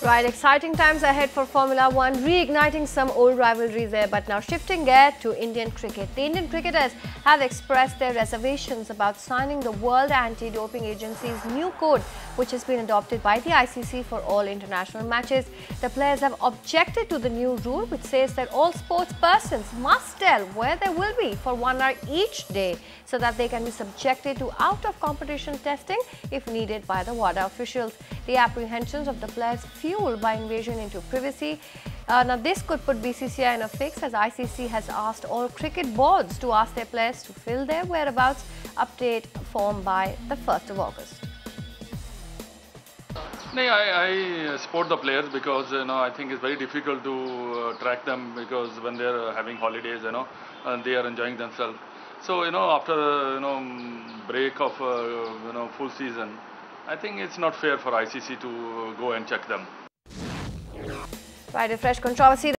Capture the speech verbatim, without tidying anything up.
Right, exciting times ahead for Formula One, reigniting some old rivalries there, but now shifting gear to Indian cricket. The Indian cricketers have expressed their reservations about signing the World Anti-Doping Agency's new code, which has been adopted by the I C C for all international matches. The players have objected to the new rule, which says that all sports persons must tell where they will be for one hour each day, so that they can be subjected to out-of-competition testing if needed by the WADA officials. The apprehensions of the players fueled by invasion into privacy. Uh, now this could put B C C I in a fix, as I C C has asked all cricket boards to ask their players to fill their whereabouts update form by the first of August. No, I, I support the players because you know I think it's very difficult to uh, track them, because when they are having holidays, you know, and they are enjoying themselves. So you know after uh, you know break of uh, you know full season, I think it's not fair for I C C to go and check them. Right, a fresh controversy.